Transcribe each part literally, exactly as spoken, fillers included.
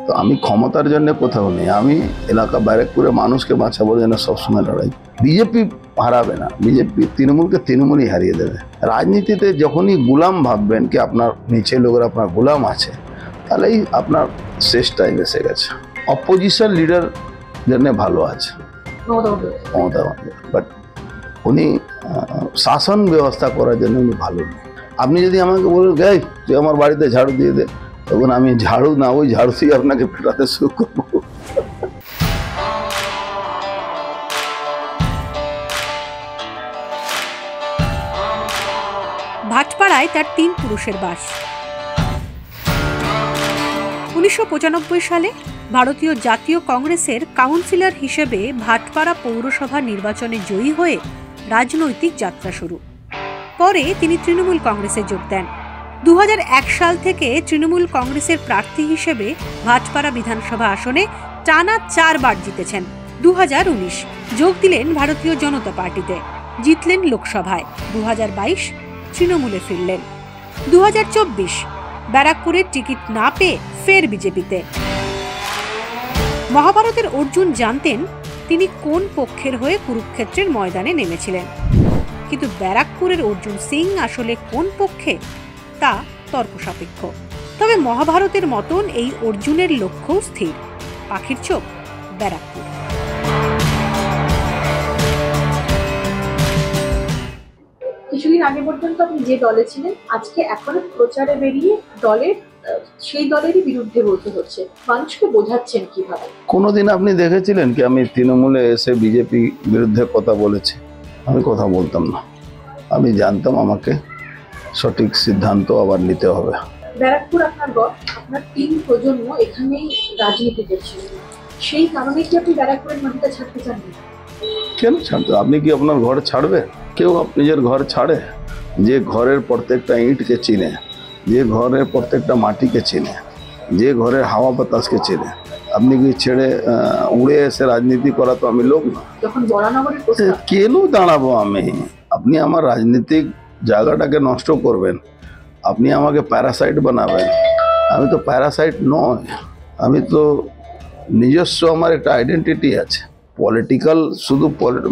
তো আমি ক্ষমতার জন্য কোথাও নেই, আমি এলাকা ব্যারাকপুরে মানুষকে বাঁচাবার জন্য সবসময় লড়াই। বিজেপি হারাবে না, বিজেপি তৃণমূলকে তৃণমূলই হারিয়ে দেবে। রাজনীতিতে যখনই গুলাম ভাববেন কি আপনার নিচে লোকের আপনার গুলাম আছে, তাহলেই আপনার শেষ টাইম এসে গেছে। অপোজিশন লিডার জন্য ভালো আছে মমতা বন্দ্যোপাধ্যায়, বাট উনি শাসন ব্যবস্থা করার জন্য উনি ভালো নেই। আপনি যদি আমাকে বলেন গাই তুই আমার বাড়িতে ঝাড়ু দিয়ে দে, তখন আমি ঝাড়ু না ওই ঝাড়ু দিয়ে আপনাকে পেটাতে শুরু করবো। ভাটপাড়ায় তার তিন পুরুষের বাস। উনিশশো পঁচানব্বই সালে ভারতীয় জাতীয় কংগ্রেসের কাউন্সিলর হিসেবে ভাটপাড়া পৌরসভা নির্বাচনে জয়ী হয়ে রাজনৈতিক যাত্রা শুরু। পরে তিনি তৃণমূল কংগ্রেসে যোগ দেন। দু হাজার এক সাল থেকে তৃণমূল কংগ্রেসের প্রার্থী হিসেবে ভাটপাড়া বিধানসভা আসনে টানা চারবার জিতেছেন। দু হাজার উনিশ যোগ দিলেন ভারতীয় জনতা পার্টিতে, জিতলেন লোকসভায়। দু হাজার বাইশ তৃণমূলে ফিরলেন। দু হাজার চব্বিশ ব্যারাকপুরের টিকিট না পেয়ে ফের বিজেপিতে। মহাভারতের অর্জুন জানতেন তিনি কোন পক্ষের হয়ে কুরুক্ষেত্রের ময়দানে নেমেছিলেন, কিন্তু ব্যারাকপুরের অর্জুন সিং আসলে কোন পক্ষে তা তর্ক সাপেক্ষ। তবে মহাভারতের মতন এই অর্জুনের লক্ষ্যও স্থির, পাখির চোখ ব্যারাকপুর। কিছুদিন আগে পর্যন্ত আপনি যে দলে ছিলেন, আজকে এখন প্রচারে বেরিয়ে দলের সেই দলেরই বিরুদ্ধে বলতে হচ্ছে, মানুষকে বোঝাচ্ছেন কিভাবে? কোনোদিন আপনি দেখেছিলেন কি আমি তৃণমূলে এসে বিজেপি বিরুদ্ধে কথা বলেছি? আমি কথা বলতাম না, আমি জানতাম আমাকে সঠিক সিদ্ধান্ত আবার নিতে হবে। ব্যারাকপুর আপনার গড়, আপনার তিন প্রজন্ম এখানেই রাজনীতি করছিলেন, সেই কারণে কি আপনি ব্যারাকপুরের মাটিটা ছাড়তে চান না? কেন ছাড়তে? আপনি কি আপনার ঘর ছাড়বে? কেউ নিজের ঘর ছাড়ে? যে ঘরের প্রত্যেকটা ইঁটকে চিনে, যে ঘরের প্রত্যেকটা মাটিকে চিনে, যে ঘরের হাওয়া বাতাসকে চিনে, আপনি কি ছেড়ে উড়ে এসে রাজনীতি করা? তো আমি লোক না। যখন বরানগরের প্রস্তাব, কেন দাঁড়াবো আমি? আপনি আমার রাজনীতিক জায়গাটাকে নষ্ট করবেন, আপনি আমাকে প্যারাসাইট বানাবেন। আমি তো প্যারাসাইট নয়, আমি তো নিজস্ব আমার একটা আইডেন্টিটি আছে। পলিটিক্যাল শুধু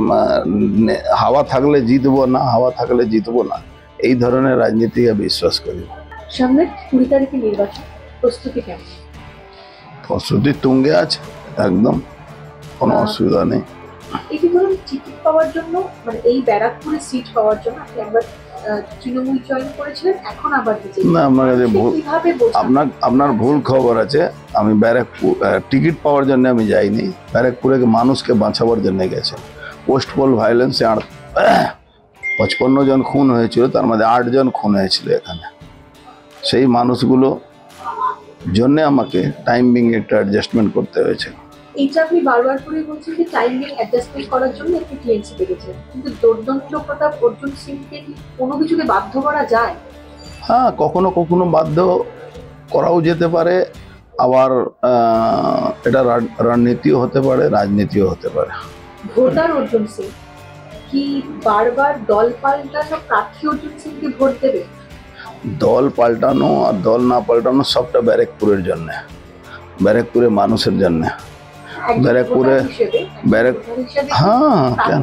হাওয়া থাকলে জিতবো না, হাওয়া থাকলে জিতবো না, এই ধরনের রাজনীতিকে বিশ্বাস করি। সামনে কুড়ি তারিখে নির্বাচন, প্রস্তুতি কেমন? প্রস্তুতি তুঙ্গে আছে, একদম কোনো অসুবিধা নেই। এই যে ধরুন টিকিট পাওয়ার জন্য, মানে এই ব্যারাকপুরে সিট পাওয়ার জন্য আপনি একবার তৃণমূল জয়েন করেছিলেন, এখন আবার না, আপনার কাছে ভুল, আপনার আপনার ভুল খবর আছে। আমি ব্যারাকপুর টিকিট পাওয়ার জন্য আমি যাইনি, ব্যারাকপুরে মানুষকে বাঁচাবার জন্য গেছে। পোস্ট পোল ভায়োলেন্সে আট পঁচপন্ন জন খুন হয়েছিল, তার মধ্যে আট জন খুন হয়েছিল এখানে। সেই মানুষগুলো জন্য আমাকে টাইমিং একটা অ্যাডজাস্টমেন্ট করতে হয়েছে। এইটা আপনি বারবার করে বলছেন যে টাইমিং অ্যাডজাস্টমেন্ট করার জন্য একটি টিএমসি পেয়েছেন, কিন্তু দুর্দান্ত প্রতাপ অর্জুন সিংকে কি কোনো কিছুতে বাধ্য করা যায়? হ্যাঁ, কখনো কখনো বাধ্য করাও যেতে পারে, আবার এটা রণনীতিও হতে পারে, রাজনীতিও হতে পারে। ভোটার অর্জুন সিং কি বারবার দল পাল্টানো প্রার্থী অর্জুন সিংকে ভোট দেবে? দল পাল্টানো আর দল না পাল্টানো সবটা ব্যারাকপুরের জন্য, ব্যারাকপুরের মানুষের জন্য। ব্যারাকপুরে ব্যারাক হ্যাঁ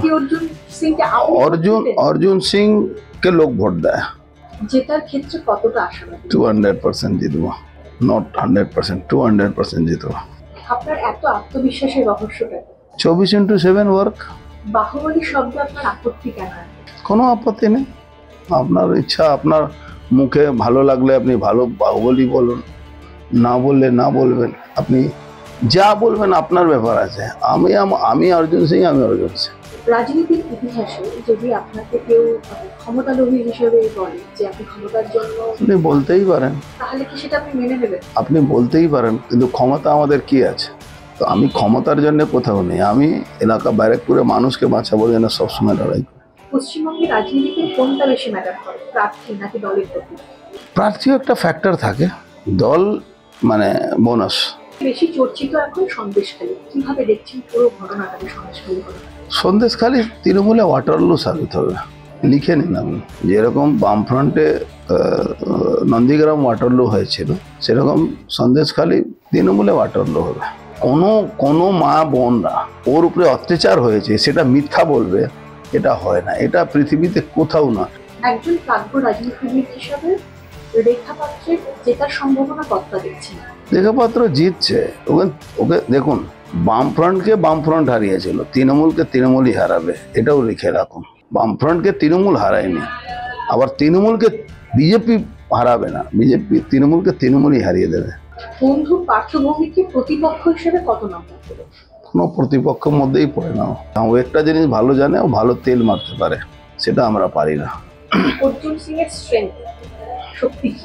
অর্জুন অর্জুন সিং কে লোক ভোট দেয়। জেতার ক্ষেত্রে কতটা আশাবাদী? টু হান্ড্রেড পার্সেন্ট জিতবো, not hundred percent, two hundred percent জিতবো। আপনার এত আত্মবিশ্বাসের রহস্যটা? চব্বিশ ইন্টু সেভেন ওয়ার্ক। বাহুবলী শব্দ আপনার আপত্তি কেন? কোনো আপত্তি নেই, আপনার ইচ্ছা। আপনার মুখে ভালো লাগলে আপনি ভালো বাহুবলী বলুন, না বললে না বলবেন। আপনি যা বলবেন আপনার ব্যাপার আছে। আমি আমি অর্জুন সিং, আমি অর্জুন সিং। রাজনীতির ইতিহাসে যদি আপনাকে কেউ ক্ষমতালোভী হিসেবে বলে যে আপনি ক্ষমতার জন্য, আপনি বলতেই পারেন, তাহলে কি সেটা আপনি মেনে নেবেন? আপনি বলতেই পারেন, কিন্তু ক্ষমতা আমাদের কি আছে? তো আমি ক্ষমতার জন্য কোথাও নেই, আমি এলাকা ব্যারাকপুরে মানুষকে বাঁচাবার জন্য সবসময় লড়াই করি। পশ্চিমবঙ্গের রাজনীতিতে কোনটা বেশি ম্যাটার করে, প্রার্থী নাকি দলের প্রতি? প্রার্থীও একটা ফ্যাক্টর থাকে, দল মানে বোনাস। বেশি চর্চিত এখন সন্দেশখালী, কিভাবে দেখছেন পুরো ঘটনাটাকে? সন্দেশখালী ঘটনা, সন্দেশখালী তৃণমূলে ওয়াটারলু সাবিত হবে। লিখে নিন আপনি। যেরকম বামফ্রন্টে নন্দীগ্রাম ওয়াটারলু হয়েছিল, সেরকম সন্দেশখালী তৃণমূলে ওয়াটারলু হবে। কোনো কোনো মা বোনরা ওর উপরে অত্যাচার হয়েছে সেটা মিথ্যা বলবে, এটা হয় না, এটা পৃথিবীতে কোথাও না। একজন প্রাজ্ঞ রাজনীতিবিদ হিসাবে রেখা পাত্রের জেতার সম্ভাবনা কতটা দেখছেন? রেখাপাত্র জিতছে, ওকে ওকে দেখুন, বামফ্রন্টকে বামফ্রন্ট হারিয়েছিল, তৃণমূলকে তৃণমূলই হারাবে, এটাও লিখে রাখুন। বামফ্রন্টকে তৃণমূল হারায়নি, আবার তৃণমূলকে বিজেপি হারাবে না, বিজেপি তৃণমূলকে তৃণমূলই হারিয়ে দেবে। বন্ধু পার্থভূমিকে প্রতিপক্ষ হিসেবে কত নম্বর দেবে? কোনো প্রতিপক্ষের মধ্যেই পড়ে না। ও একটা জিনিস ভালো জানে, ও ভালো তেল মারতে পারে, সেটা আমরা পারি না। অর্জুন সিং এর স্ট্রেংথ, শক্তি কি?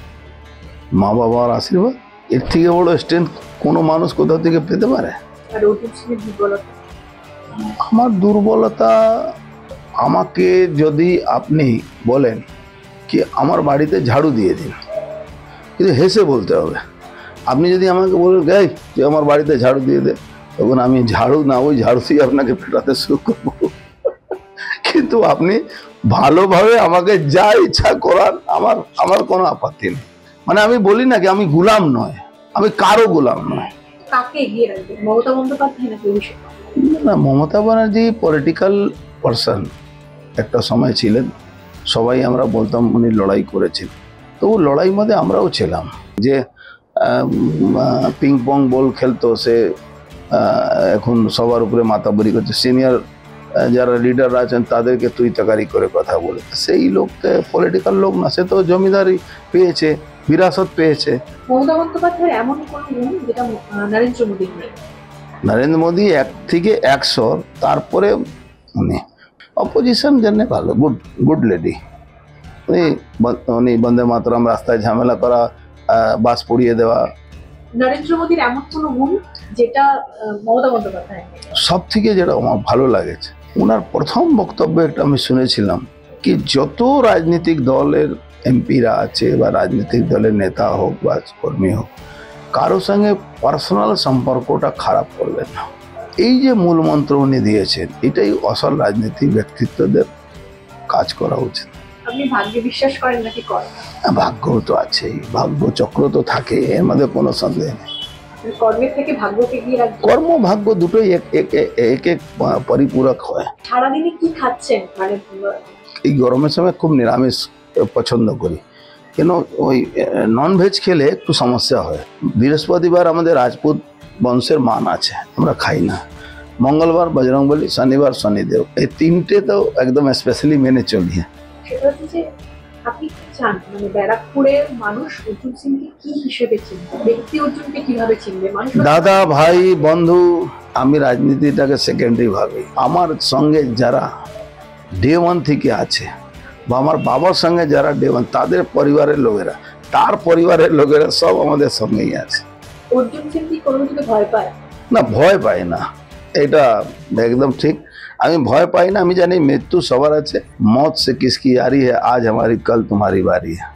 মা বাবার আশীর্বাদ, এর থেকে বড় স্ট্রেংথ কোনো মানুষ কোথাও থেকে পেতে পারে? আর অর্জুন সিং এর দুর্বলতা? আমার দুর্বলতা, আমাকে যদি আপনি বলেন কি আমার বাড়িতে ঝাড়ু দিয়ে দিন, কিন্তু হেসে বলতে হবে। আপনি যদি আমাকে বলেন গাই তুই আমার বাড়িতে ঝাড়ু দিয়ে দে, তখন আমি ঝাড়ু না ওই ঝাড়ুতেই আপনাকে পেটাতে শুরু করবো। কিন্তু আপনি ভালোভাবে আমাকে যা ইচ্ছা করার, আমার আমার কোনো আপত্তি নেই। মানে আমি বলি না কি আমি গুলাম নয়, আমি কারো গুলাম নয়। কাকে এগিয়ে রাখবে, মমতা বন্দ্যোপাধ্যায় নাকি অভিষেক? না, মমতা ব্যানার্জি পলিটিক্যাল পারসন একটা সময় ছিলেন, সবাই আমরা বলতাম উনি লড়াই করেছেন, তো ও লড়াই মধ্যে আমরাও ছিলাম। যে পিং পং বল খেলতো, সে এখন সবার উপরে মাতাবরি করছে, সিনিয়র যারা লিডাররা আছেন তাদেরকে তুই তাকারি করে কথা বলে, সেই লোককে পলিটিক্যাল লোক না, সে তো জমিদারি পেয়েছে, বিরাসত পেয়েছে। মমতা বন্দ্যোপাধ্যায়ের এমন কোন গুণ যেটা নরেন্দ্র মোদী নেই? নরেন্দ্র মোদী এক থেকে একশো, তারপরে উনি অপোজিশন জন্য ভালো, গুড গুড লেডি। উনি উনি বন্দে মাতরম, রাস্তায় ঝামেলা করা, বাস পুড়িয়ে দেওয়া। নরেন্দ্র মোদীর এমন কোন গুণ যেটা মমতা বন্দ্যোপাধ্যায়? সব থেকে যেটা আমার ভালো লাগেছে, ওনার প্রথম বক্তব্য একটা আমি শুনেছিলাম কি যত রাজনৈতিক দলের এমপিরা আছে বা রাজনৈতিক দলের নেতা হোক বা কর্মী হোক, কারোর সঙ্গে পার্সোনাল সম্পর্কটা খারাপ করবেন না। এই যে মূল মন্ত্র উনি দিয়েছেন, এটাই আসল রাজনীতি ব্যক্তিত্বদের কাজ করা উচিত। আপনি ভাগ্যে বিশ্বাস করেন নাকি করেন? ভাগ্য তো আছেই, ভাগ্য চক্র তো থাকে, এর মধ্যে কোনো সন্দেহ নেই। কর্মের থেকে ভাগ্যকে এগিয়ে রাখবেন? কর্ম ভাগ্য দুটোই এক এক এক এক পরিপূরক হয়। সারাদিনে কি খাচ্ছেন? মানে এই গরমের সময় খুব নিরামিষ পছন্দ করি, কেন ওই নন ভেজ খেলে একটু সমস্যা হয়। বৃহস্পতিবার আমাদের রাজপুত বংশের মান আছে, আমরা খাই না। মঙ্গলবার বজরংবলী, শনিবার শনিদেব, এই তিনটে তো একদম স্পেশালি মেনে চলি। সেটা হচ্ছে যে আপনি কি চান, মানে ব্যারাকপুরের মানুষ অর্জুন সিংকে কি হিসেবে চিনবে, ব্যক্তি অর্জুনকে কিভাবে চিনবে মানুষ? দাদা, ভাই, বন্ধু, আমি রাজনীতিটাকে সেকেন্ডারি ভাবি। আমার সঙ্গে যারা ডে ওয়ান থেকে আছে বা আমার বাবার সঙ্গে যারা ডে ওয়ান, তাদের পরিবারের লোকেরা, তার পরিবারের লোকেরা সব আমাদের সঙ্গেই আছে। অর্জুন সিং কি কোনো কিছুকে ভয় পায় না? ভয় পায় না, এটা একদম ঠিক। আমি ভয় পাই না, আমি জানি মৃত্যু সবার আছে। মौत से किसकी यारी है, आज हमारी कल तुम्हारी बारी है।